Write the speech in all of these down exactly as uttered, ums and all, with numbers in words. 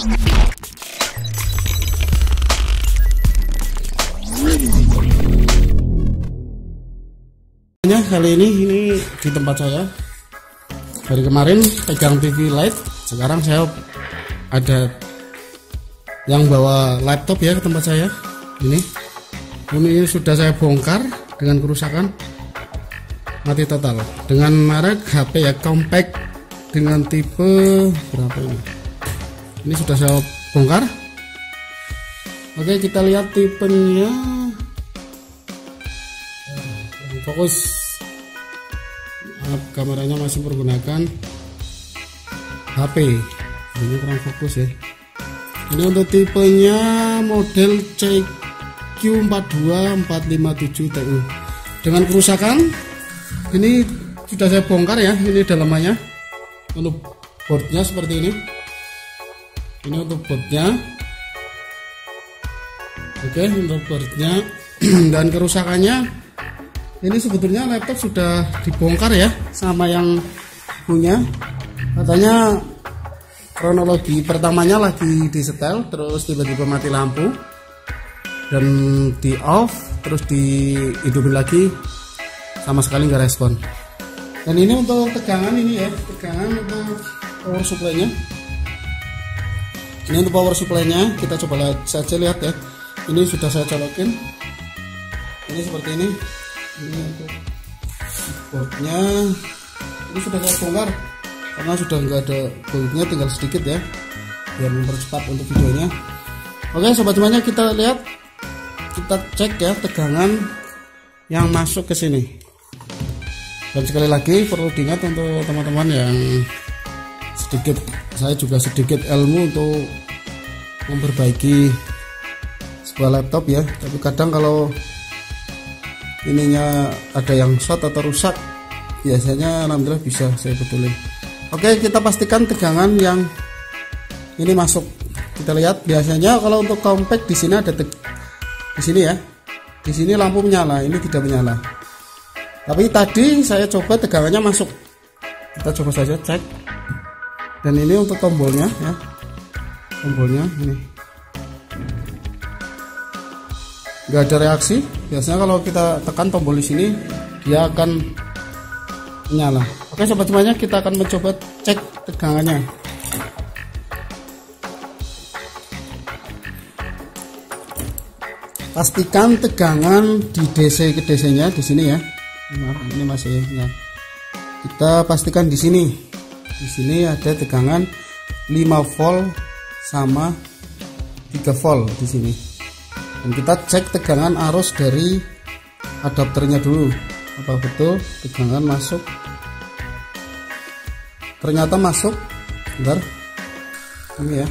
Kali ini ini di tempat saya. Dari kemarin pegang T V Lite, sekarang saya ada yang bawa laptop ya ke tempat saya. Ini ini sudah saya bongkar dengan kerusakan, mati total, dengan merek H P ya, compact dengan tipe berapa ini. Ini sudah saya bongkar. Oke, kita lihat tipenya. Fokus. Kameranya masih menggunakan H P, ini kurang fokus ya. Ini untuk tipenya model C Q empat dua empat lima tujuh T U dengan kerusakan. Ini sudah saya bongkar ya. Ini dalamannya. Untuk boardnya seperti ini. Ini untuk boardnya. Oke, untuk boardnya. Dan kerusakannya, ini sebetulnya laptop sudah dibongkar ya sama yang punya. Katanya kronologi pertamanya lagi disetel, terus tiba-tiba mati lampu dan di off, terus dihidupin lagi, sama sekali nggak respon. Dan ini untuk tegangan ini ya, tegangan untuk power supply-nya. Ini untuk power supply-nya, kita coba saja lihat ya. Ini sudah saya colokin. Ini seperti ini. Ini untuk boardnya, ini sudah saya bongkar karena sudah nggak ada boltnya, tinggal sedikit ya biar mempercepat untuk videonya. Oke sobat semuanya, kita lihat, kita cek ya tegangan yang masuk ke sini. Dan sekali lagi perlu diingat untuk teman-teman yang sedikit, saya juga sedikit ilmu untuk memperbaiki sebuah laptop ya, tapi kadang kalau ininya ada yang short atau rusak, biasanya alhamdulillah bisa saya betulin. Oke, kita pastikan tegangan yang ini masuk. Kita lihat, biasanya kalau untuk compact di sini ada di sini ya, di sini lampu menyala, ini tidak menyala. Tapi tadi saya coba tegangannya masuk. Kita coba saja cek. Dan ini untuk tombolnya ya, tombolnya ini nggak ada reaksi. Biasanya kalau kita tekan tombol di sini dia akan menyala. Oke sobat semuanya, kita akan mencoba cek tegangannya. Pastikan tegangan di D C ke D C nya di sini ya. Maaf, ini masih ya. Kita pastikan di sini. Di sini ada tegangan lima volt sama tiga volt di sini. Dan kita cek tegangan arus dari adapternya dulu, apa betul tegangan masuk. Ternyata masuk. Bentar, ini ya,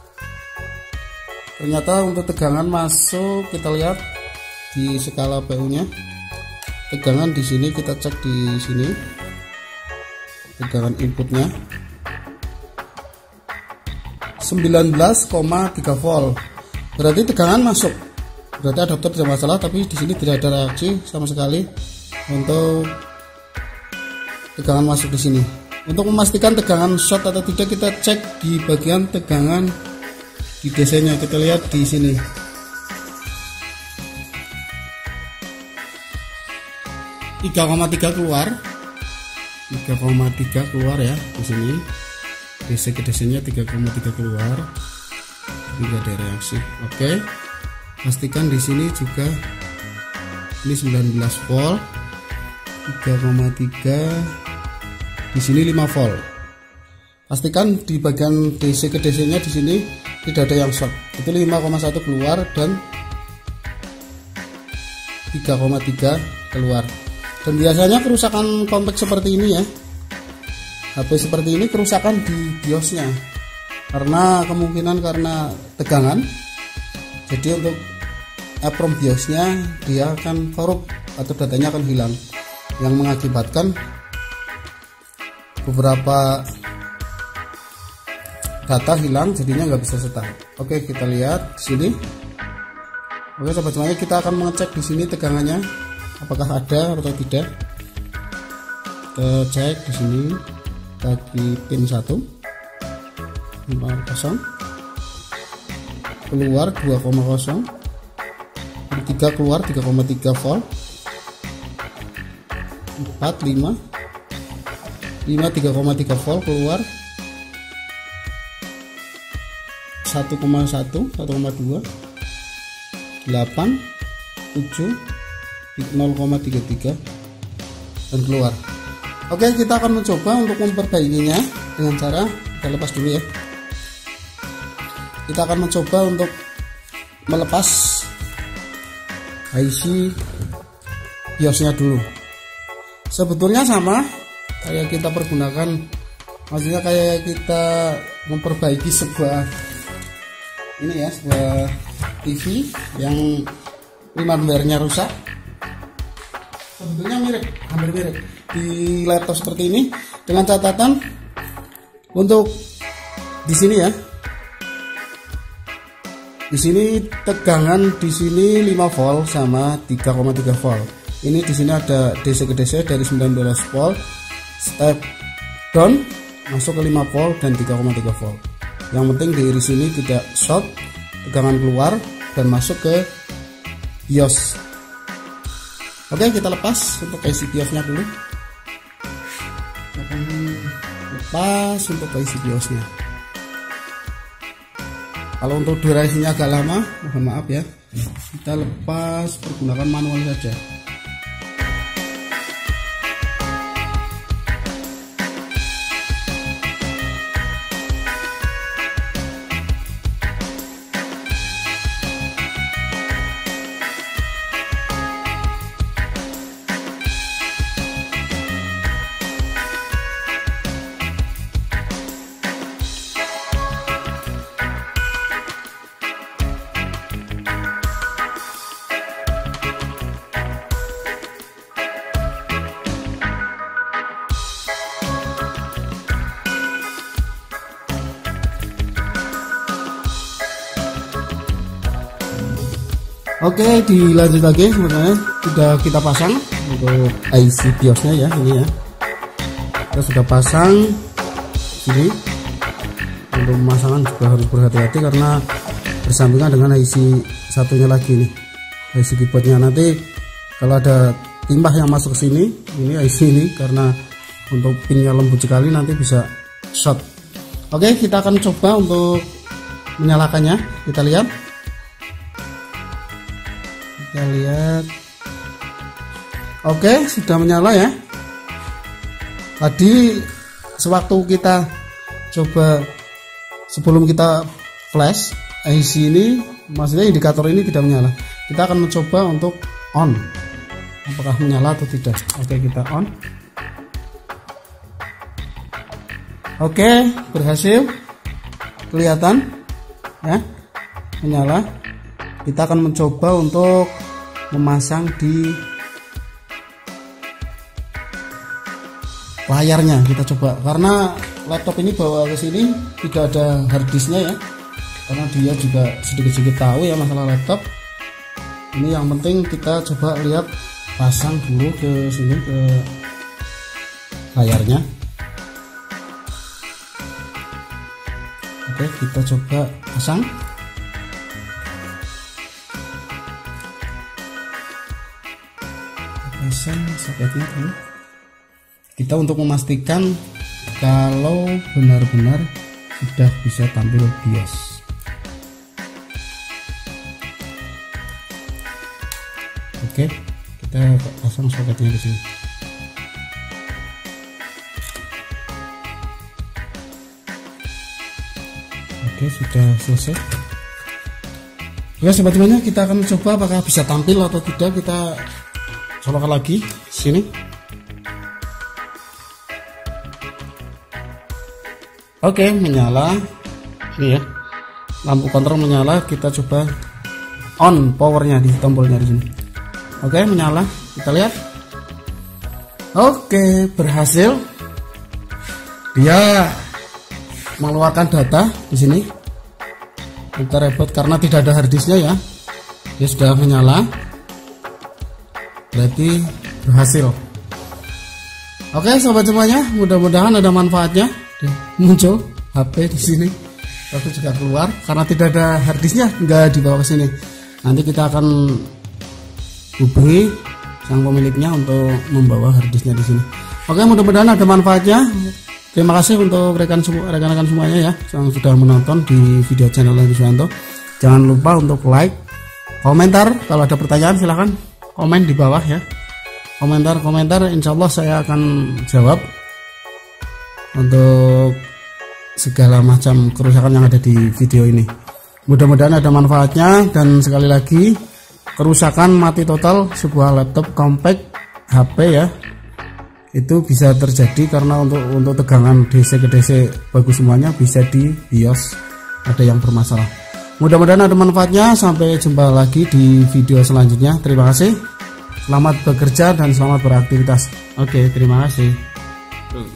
ternyata untuk tegangan masuk. Kita lihat di skala P U nya, tegangan di sini kita cek di sini, tegangan inputnya sembilan belas koma tiga volt, berarti tegangan masuk. Berarti adapter tidak masalah, tapi di sini tidak ada reaksi sama sekali untuk tegangan masuk di sini. Untuk memastikan tegangan short atau tidak, kita cek di bagian tegangan di D C nya. Kita lihat di sini. tiga koma tiga keluar. tiga koma tiga keluar ya di sini. D C ke D C nya tiga koma tiga keluar. Tidak ada reaksi. Oke. Pastikan di sini juga ini sembilan belas volt, tiga koma tiga, di sini lima volt. Pastikan di bagian D C ke D C nya di sini tidak ada yang short. Itu lima koma satu keluar dan tiga koma tiga keluar. Dan biasanya kerusakan compact seperti ini ya, H P seperti ini kerusakan di BIOSnya, karena kemungkinan karena tegangan. Jadi untuk EEPROM BIOSnya dia akan korup atau datanya akan hilang, yang mengakibatkan beberapa data hilang, jadinya nggak bisa start. Oke, kita lihat di sini. Oke sobat semuanya, kita akan mengecek di sini tegangannya apakah ada atau tidak. Kita cek di sini kaki pin satu lima kosong. keluar dua koma nol, tiga keluar tiga koma tiga volt, empat lima lima tiga koma tiga volt keluar, satu koma satu satu koma dua, delapan tujuh nol koma tiga tiga dan keluar. Oke, kita akan mencoba untuk memperbaikinya dengan cara kita lepas dulu ya. Kita akan mencoba untuk melepas I C BIOSnya dulu. Sebetulnya sama kayak kita pergunakan, maksudnya kayak kita memperbaiki sebuah ini ya, sebuah T V yang firmware-nya rusak. Sebetulnya mirip, hampir mirip di laptop seperti ini, dengan catatan untuk di sini ya. Di sini tegangan di sini lima volt sama tiga koma tiga volt. Ini di sini ada D C ke D C dari sembilan belas volt, step down masuk ke lima volt dan tiga koma tiga volt. Yang penting di sini tidak short, tegangan keluar dan masuk ke BIOS. Oke, kita lepas untuk I C BIOSnya dulu. Kita akan lepas untuk I C BIOSnya. Kalau untuk durasinya agak lama, mohon maaf ya. Kita lepas pergunakan manual saja. Oke, dilanjut lagi. Sebenarnya sudah kita pasang untuk I C BIOSnya ya, ini ya. Kita sudah pasang sini. Untuk pemasangan juga harus berhati-hati karena bersampingan dengan I C satunya lagi nih, I C keyboardnya. Nanti kalau ada timah yang masuk ke sini, ini I C ini karena untuk pinnya lembut sekali nanti bisa short. Oke, kita akan coba untuk menyalakannya. Kita lihat. Kita lihat. Oke, sudah menyala ya. Tadi sewaktu kita coba sebelum kita flash I C ini, maksudnya indikator ini tidak menyala. Kita akan mencoba untuk on, apakah menyala atau tidak. Oke, kita on. Oke, berhasil, kelihatan ya, menyala. Kita akan mencoba untuk memasang di layarnya. Kita coba, karena laptop ini bawa ke sini tidak ada harddisknya ya, karena dia juga sedikit-sedikit tahu ya masalah laptop ini. Yang penting kita coba lihat, pasang dulu ke sini ke layarnya. Oke, kita coba pasang. Pasang soketnya dulu. Kita untuk memastikan kalau benar-benar sudah bisa tampil BIOS. Oke, kita pasang soketnya di sini. Oke, sudah selesai. Oke, sobat-sobatnya, kita akan coba apakah bisa tampil atau tidak. Kita colokan lagi sini. Oke, menyala. Ini ya, lampu kontrol menyala. Kita coba on powernya di tombolnya di sini. Oke, menyala. Kita lihat. Oke, berhasil. Dia mengeluarkan data di sini. Kita repot karena tidak ada harddisknya ya. Dia sudah menyala. Berarti berhasil. Oke, sobat semuanya, mudah-mudahan ada manfaatnya. Muncul H P di sini. baru juga keluar karena tidak ada harddisknya, nggak dibawa ke sini. Nanti kita akan hubungi sang pemiliknya untuk membawa harddisknya di sini. Oke, mudah-mudahan ada manfaatnya. Terima kasih untuk rekan rekan-rekan semuanya ya yang sudah menonton di video channel Handi Suwanto. Jangan lupa untuk like, komentar. Kalau ada pertanyaan silahkan komen di bawah ya. Komentar-komentar, insya Allah saya akan jawab untuk segala macam kerusakan yang ada di video ini. Mudah-mudahan ada manfaatnya. Dan sekali lagi, kerusakan mati total sebuah laptop compact H P ya, itu bisa terjadi karena untuk untuk tegangan D C ke D C bagus semuanya, bisa di BIOS ada yang bermasalah. Mudah-mudahan ada manfaatnya. Sampai jumpa lagi di video selanjutnya. Terima kasih. Selamat bekerja dan selamat beraktivitas. Oke, terima kasih.